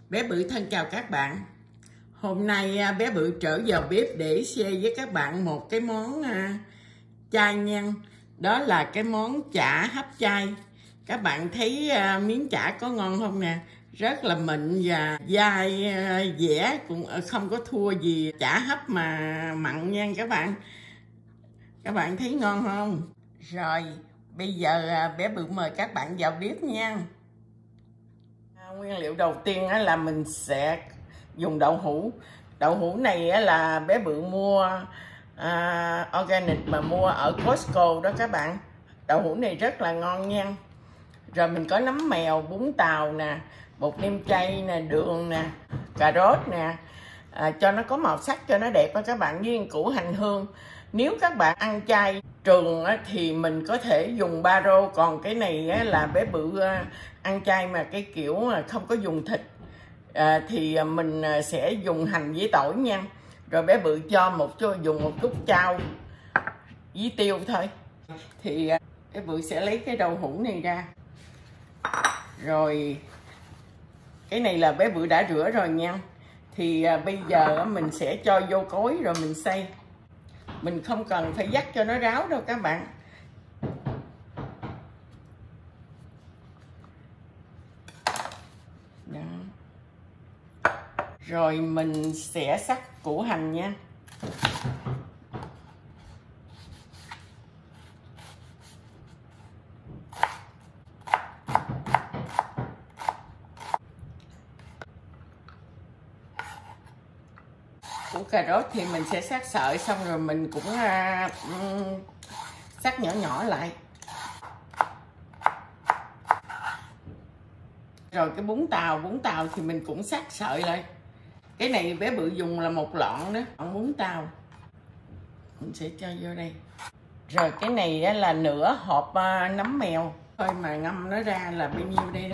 Bé Bự thân chào các bạn. Hôm nay bé Bự trở vào bếp để share với các bạn một cái món chay nha. Đó là cái món chả hấp chay. Các bạn thấy miếng chả có ngon không nè? Rất là mịn và dai dẻ, cũng không có thua gì chả hấp mà mặn nha các bạn. Các bạn thấy ngon không? Rồi, bây giờ bé Bự mời các bạn vào bếp nha. Nguyên liệu đầu tiên là mình sẽ dùng đậu hũ. Đậu hũ này là bé Bự mua organic mà mua ở Costco đó các bạn. Đậu hũ này rất là ngon nha. Rồi mình có nấm mèo, bún tàu nè, bột nêm chay nè, đường nè, cà rốt nè, cho nó có màu sắc cho nó đẹp đó các bạn, với củ hành hương. Nếu các bạn ăn chay trường thì mình có thể dùng ba rô, còn cái này là bé Bự ăn chay mà cái kiểu không có dùng thịt thì mình sẽ dùng hành với tỏi nha. Rồi bé Bự dùng một chút chao với tiêu thôi. Thì bé Bự sẽ lấy cái đậu hũ này ra. Rồi cái này là bé Bự đã rửa rồi nha. Thì bây giờ mình sẽ cho vô cối rồi mình xay. Mình không cần phải vắt cho nó ráo đâu các bạn. Đó. Rồi mình sẽ sắc củ hành nha. Củ cà rốt thì mình sẽ sắc sợi, xong rồi mình cũng sắc nhỏ nhỏ lại. Rồi cái bún tàu thì mình cũng sắc sợi lại. Cái này bé Bự dùng là một lọn đó, lọn bún tàu. Mình sẽ cho vô đây. Rồi cái này là nửa hộp nấm mèo. Thôi mà ngâm nó ra là bao nhiêu đây đó.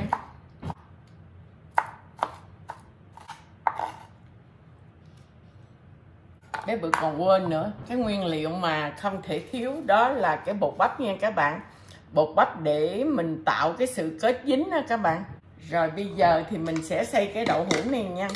Bé Bự còn quên nữa, cái nguyên liệu mà không thể thiếu đó là cái bột bắp nha các bạn. Bột bắp để mình tạo cái sự kết dính đó các bạn. Rồi bây giờ thì mình sẽ xay cái đậu hũ này nha.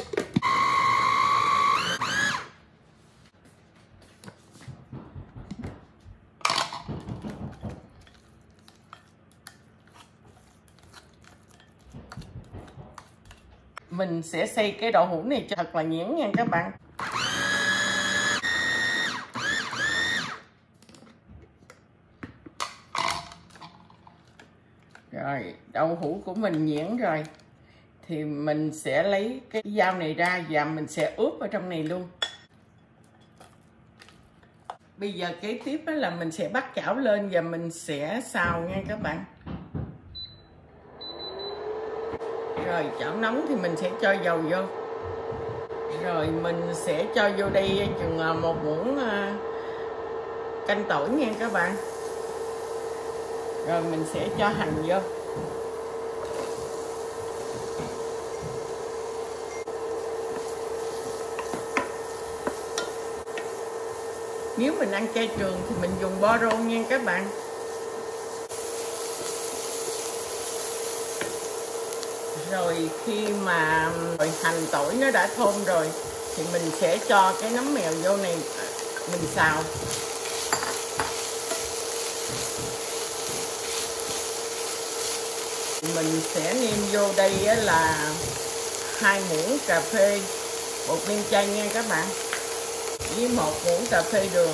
Mình sẽ xay cái đậu hũ này thật là nhuyễn nha các bạn. Rồi đậu hũ của mình nhuyễn rồi thì mình sẽ lấy cái dao này ra và mình sẽ ướp ở trong này luôn. Bây giờ kế tiếp đó là mình sẽ bắt chảo lên và mình sẽ xào nha các bạn. Rồi chảo nóng thì mình sẽ cho dầu vô. Rồi mình sẽ cho vô đây chừng 1 muỗng canh tỏi nha các bạn. Rồi mình sẽ cho hành vô. Nếu mình ăn chay trường thì mình dùng bo rô nha các bạn. Rồi khi mà hành tỏi nó đã thơm rồi thì mình sẽ cho cái nấm mèo vô này mình xào. Mình sẽ nêm vô đây là 2 muỗng cà phê bột nêm chay nha các bạn, với 1 muỗng cà phê đường,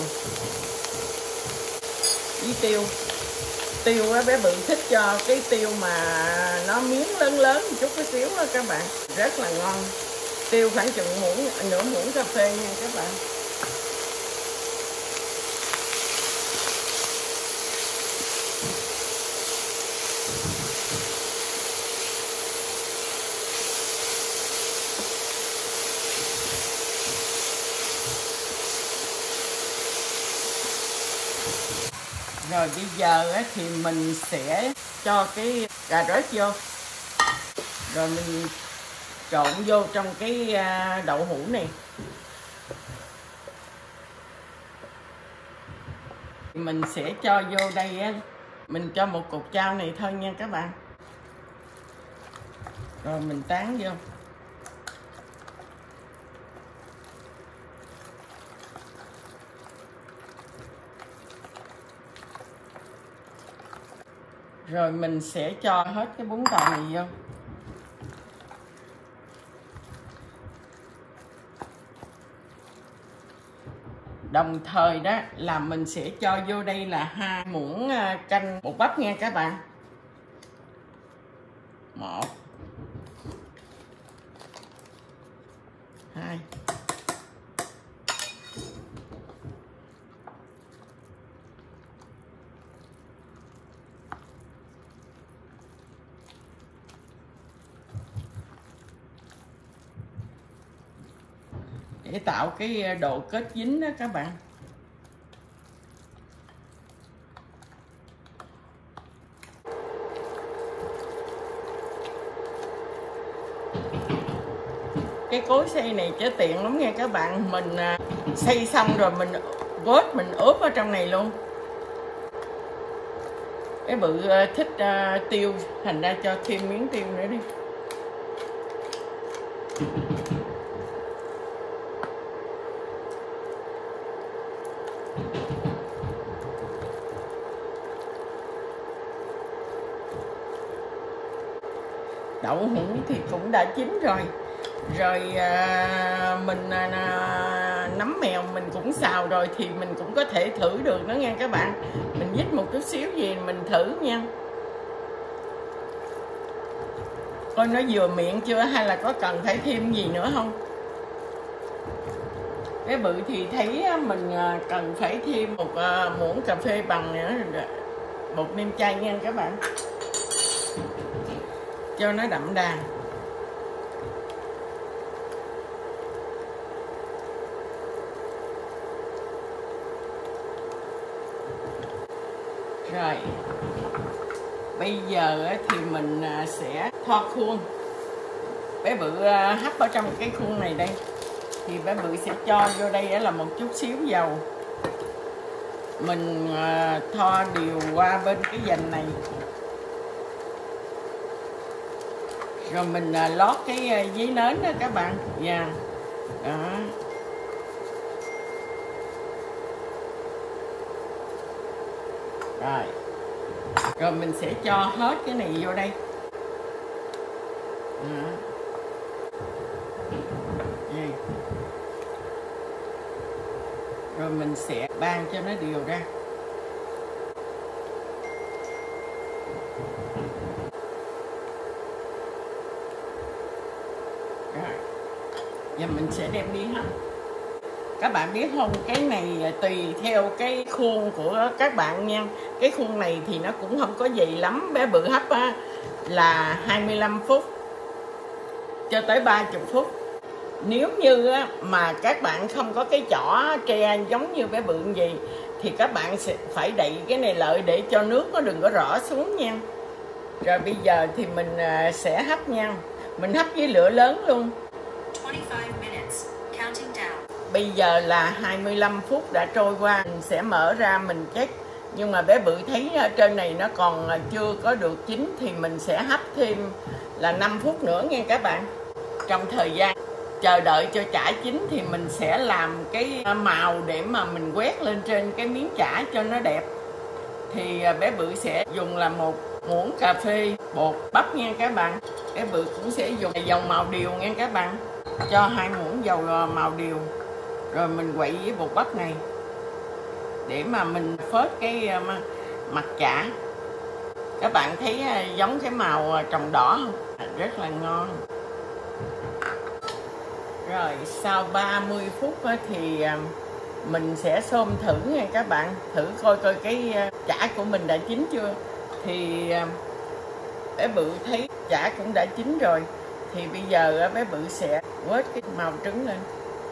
với tiêu. Tiêu bé Bự thích cho cái tiêu mà nó miếng lớn lớn một chút xíu đó các bạn, rất là ngon. Tiêu khoảng chừng nửa muỗng cà phê nha các bạn. Rồi bây giờ thì mình sẽ cho cái cà rốt vô. Rồi mình trộn vô trong cái đậu hũ này. Mình sẽ cho vô đây mình cho một cục chao này thôi nha các bạn. Rồi mình tán vô. Rồi mình sẽ cho hết cái bún tàu này vô. Đồng thời đó là mình sẽ cho vô đây là 2 muỗng canh bột bắp nha các bạn. 1 2 để tạo cái độ kết dính đó các bạn. Cái cối xay này chứ tiện lắm nha các bạn. Mình xay xong rồi mình vớt mình ướp ở trong này luôn. Cái bự thích tiêu, thành ra cho thêm miếng tiêu nữa đi. Đậu hũ thì cũng đã chín rồi. Rồi mình nấm mèo mình cũng xào rồi thì mình cũng có thể thử được đó nha các bạn. Mình nhích một chút xíu gì mình thử nha. Coi nó vừa miệng chưa, hay là có cần phải thêm gì nữa không? Cái bự thì thấy mình cần phải thêm một muỗng cà phê bằng nữa, bột nêm chay nha các bạn, cho nó đậm đà. Rồi bây giờ thì mình sẽ thoa khuôn. Bé Bự hấp ở trong cái khuôn này đây, thì bé Bự sẽ cho vô đây là một chút xíu dầu. Mình thoa đều qua bên cái dành này, rồi mình lót cái giấy nến đó các bạn. Dạ. Đó. Rồi mình sẽ cho hết cái này vô đây. Đó. Đây. Rồi mình sẽ ban cho nó đều ra. Rồi. Giờ mình sẽ đem đi hấp. Các bạn biết không, cái này tùy theo cái khuôn của các bạn nha. Cái khuôn này thì nó cũng không có gì lắm. Bé Bự hấp là 25 phút cho tới 30 phút. Nếu như mà các bạn không có cái chỏ tre giống như bé Bự gì thì các bạn sẽ phải đậy cái này lại để cho nước nó đừng có rỏ xuống nha. Rồi bây giờ thì mình sẽ hấp nha. Mình hấp với lửa lớn luôn. 25 minutes, counting down. Bây giờ là 25 phút đã trôi qua. Mình sẽ mở ra mình check. Nhưng mà bé Bự thấy ở trên này nó còn chưa có được chín thì mình sẽ hấp thêm là 5 phút nữa nha các bạn. Trong thời gian chờ đợi cho chả chín thì mình sẽ làm cái màu để mà mình quét lên trên cái miếng chả cho nó đẹp. Thì bé Bự sẽ dùng là 1 muỗng cà phê bột bắp nha các bạn. Bé Bự cũng sẽ dùng dầu màu điều nha các bạn, cho 2 muỗng dầu màu điều. Rồi mình quậy với bột bắp này để mà mình phết cái mặt chả. Các bạn thấy giống cái màu trồng đỏ không? Rất là ngon. Rồi sau 30 phút thì mình sẽ xôm thử nha các bạn. Thử coi cái chả của mình đã chín chưa. Thì bé Bự thấy chả cũng đã chín rồi. Thì bây giờ bé Bự sẽ vớt cái màu trứng lên.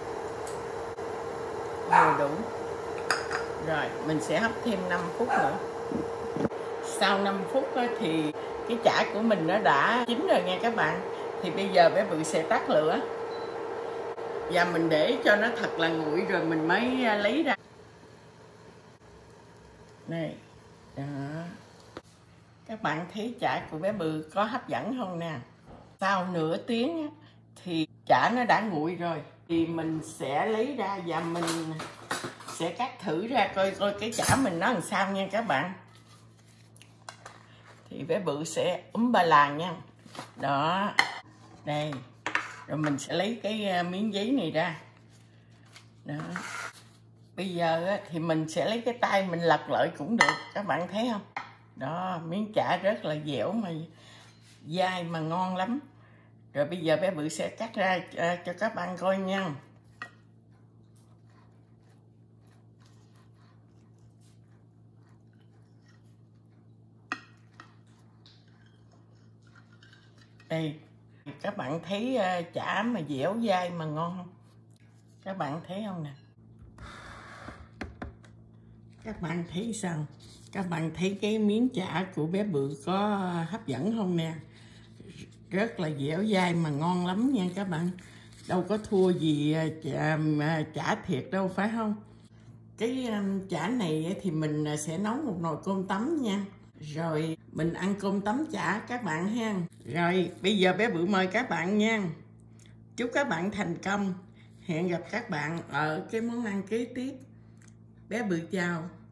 Vừa đủ. Rồi mình sẽ hấp thêm 5 phút nữa. Sau 5 phút thì cái chả của mình nó đã chín rồi nha các bạn. Thì bây giờ bé Bự sẽ tắt lửa. Và mình để cho nó thật là nguội rồi mình mới lấy ra. Này. Đó. Các bạn thấy chả của bé Bự có hấp dẫn không nè. Sau nửa tiếng thì chả nó đã nguội rồi. Thì mình sẽ lấy ra và mình sẽ cắt thử ra coi cái chả mình nó làm sao nha các bạn. thì bé Bự sẽ ba làng nha. Đó, đây. Rồi mình sẽ lấy cái miếng giấy này ra. Đó. Bây giờ thì mình sẽ lấy cái tay mình lật lại cũng được, các bạn thấy không? Đó, miếng chả rất là dẻo mà dai mà ngon lắm. Rồi bây giờ bé Bự sẽ cắt ra cho các bạn coi nha. Đây, các bạn thấy chả mà dẻo dai mà ngon không? Các bạn thấy không nè? Các bạn thấy sao? Các bạn thấy cái miếng chả của bé Bự có hấp dẫn không nè? Rất là dẻo dai mà ngon lắm nha các bạn. Đâu có thua gì chả thiệt đâu, phải không? Cái chả này thì mình sẽ nấu một nồi cơm tấm nha. Rồi mình ăn cơm tấm chả các bạn ha. Rồi bây giờ bé Bự mời các bạn nha. Chúc các bạn thành công. Hẹn gặp các bạn ở cái món ăn kế tiếp. Bé Bự chào.